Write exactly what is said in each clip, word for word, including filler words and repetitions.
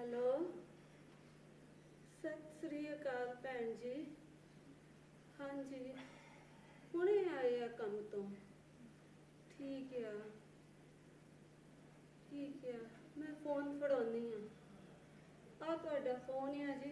Hello सत श्री अकाल भैन जी। हाँ जी हुणे आए आ कम तो। ठीक है ठीक है मैं फोन फड़ाउनी हाँ। आ तुहाडा फोन है जी।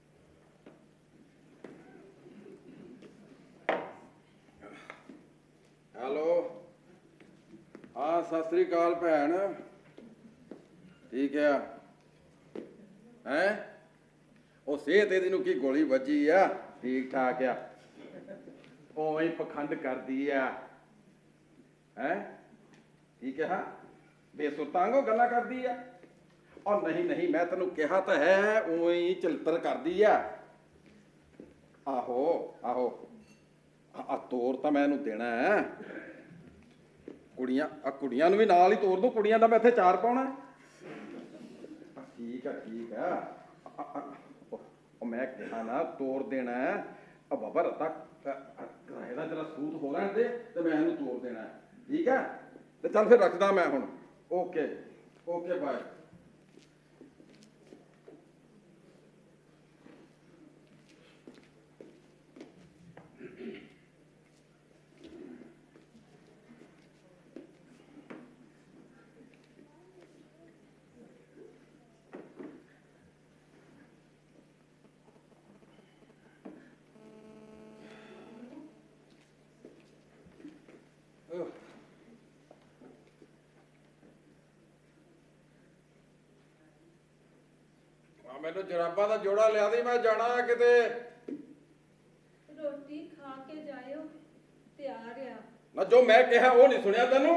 हेलो हाँ सत श्री अकाल भैन। ठीक है हैं ਉਹ ਸਿਹਤ ਇਹਦੀ ਨੂੰ ਕੀ ਗੋਲੀ ਵੱਜੀ ਆ? ਠੀਕ ਠਾਕ ਆ? ਉਵੇਂ ਪਖੰਡ ਕਰਦੀ ਆ ਹੈ? ਠੀਕ ਹੈ ਬੇਸੁਰਤਾਂਗੋ ਗੱਲਾਂ ਕਰਦੀ ਆ। ਔਰ ਨਹੀਂ ਨਹੀਂ ਮੈਂ ਤੈਨੂੰ ਕਿਹਾ ਤਾਂ ਹੈ ਉਵੇਂ ਹੀ ਚਲਤਰ ਕਰਦੀ ਆ। ਆਹੋ ਆਹੋ ਆ ਤੋਰ ਤਾਂ ਮੈਂ ਇਹਨੂੰ ਦੇਣਾ ਹੈ। ਕੁੜੀਆਂ ਆ ਕੁੜੀਆਂ ਨੂੰ ਵੀ ਨਾਲ ਹੀ ਤੋਰ ਦੂੰ। ਕੁੜੀਆਂ ਦਾ ਮੈਂ ਇੱਥੇ ਚਾਰ ਪਾਉਣਾ। ਠੀਕ ਆ ਠੀਕ ਆ मैं कहा ना तोड़ देना है। अब बाबा रत्ता किराए का जरा सूत हो रहा है तो मैं इन्हू तोड़ देना है। ठीक है तो चल फिर रखदा मैं हुण। Okay okay bye. मैनू जराबा का जोड़ा लिया दी मैं जाना है किते। रोटी खा के जायो तैयार आ ना जो मैं कहा वो नहीं सुनिया तेनू।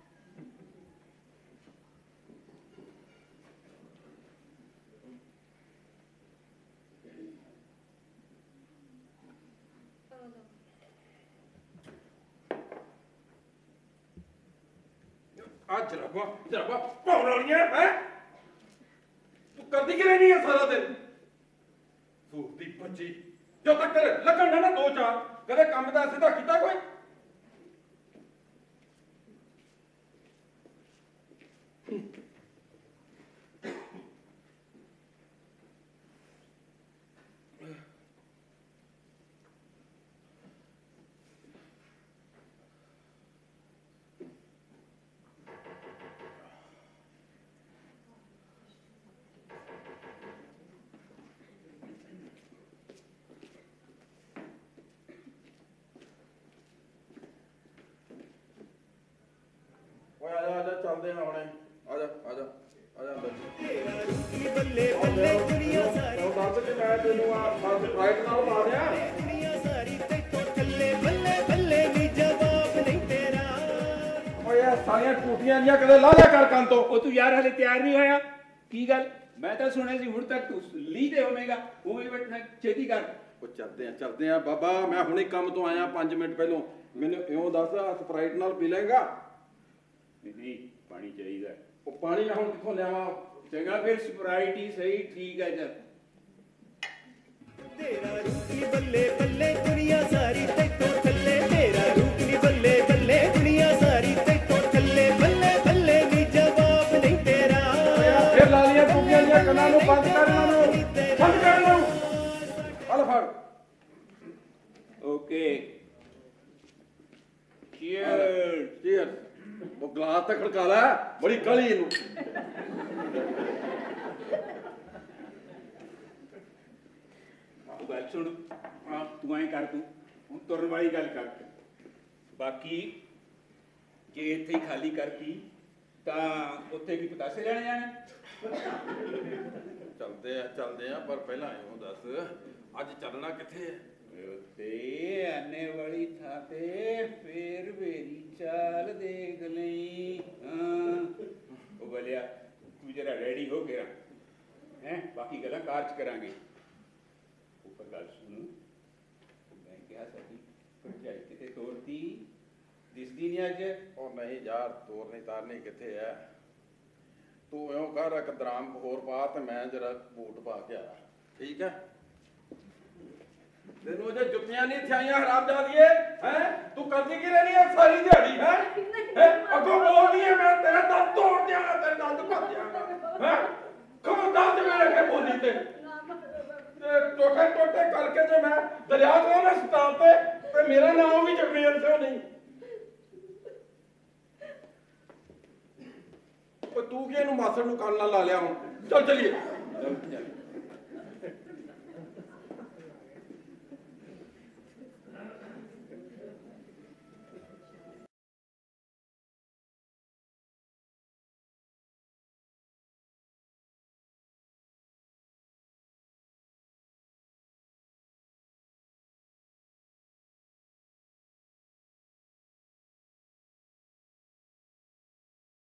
आज जराबा जराबा पाउण वालियां हैं। तू करती कि रहनी है सारा दिन? सूती बच्ची जो तक तेरे लगन ना दो चार कदे काम दा सीधा कीता कोई? चलते हैं हुणे। आजा आजा आजा अंदर। बल्ले बल्ले दुनिया सारी दस के मैं तेनू आ स्प्राइट नाल पा दिया। दुनिया सारी ते तो चले बल्ले बल्ले नी जवाब नहीं तेरा। ओए यार सारियां टूटियां जियां कदे ला लिया कर कान तो। ओ तू यार हले तैयार नहीं होया की गल? मैं तो सुने सी हुण तक तू ली ते होवेगा उਵੇਂ बैठना छेती कर। ओ चलते हैं चलते हैं बाबा मैं हुणे काम तो आया पांच मिनट पहलों। मैनू इउं दस स्प्राइट नाल पी लेगा? नहीं पानी चाहिए। वो पानी मैं हुण कित्थों लियावां? चंगा फिर स्प्राइट ही सही। ठीक है चल। तेरा रूप नी बल्ले बल्ले दुनिया सारी ते तो चले। तेरा रूप नी बल्ले बल्ले दुनिया सारी ते तो चले। बल्ले बल्ले नी जवाब नहीं तेरा। फिर ला लिया टूटियां जियां कन्नां नूं बंद कर इन्हां नूं बंद कर इन्हां नूं। हल फड़। Okay cheers cheers. वो गिलास तक खड़का ला बड़ी काली इनू। गल सुन तू ऐ कर तू हूँ तुरन वाली गल कर। बाकी जे इत्थे ही खाली करती तां उत्थे की पतासे लेने जाने। चलते हैं चलते हैं पर पहला इउं दस अज चलना कित्थे है? ते आने वाली था ते फिर मेरी चाल देख लई। हाँ ओ बलिया तू जरा रेडी हो गया हैं बाकी गल्लां कार च करांगे। ऊपर गल सुन मैं क्या सकी भरजाई किते तोड़ती दिसदी नहीं अज? ओ नहीं यार तोरनी तारनी कित्थे है। तू इउं कर एक दराम होर पा ते मैं जरा बूट पा के आया। ठीक है तेनू जो जुत्तियां नहीं थियाइयां हरामजादिए हैं तू करदी की रहनी है सारी दिहाड़ी है? अगों बोलदी है मैं तेरा दंद तोड़ दियां तेरे दंद भर दियां हैं। खबरदार ते मेरे ਕੀਤੇ ਤੇ ਟੋਟੇ ਟੋਟੇ ਕਰਕੇ ਜੇ ਮੈਂ ਦਰਿਆ ਤੋਂ ਨਾ ਸਤਾਂ ਤੇ ਤੇ ਮੇਰਾ ਨਾਮ ਵੀ ਜਗਮੇਲ ਸਿੰਘ ਨਹੀਂ। ਉਹ ਤੂੰ ਕਿ ਇਹਨੂੰ ਮਾਸੜ ਨੂੰ ਕੰਨ ਨਾਲ ਲਾ ਲਿਆ ਹੁਣ? ਚੱਲ ਚਲੀਏ।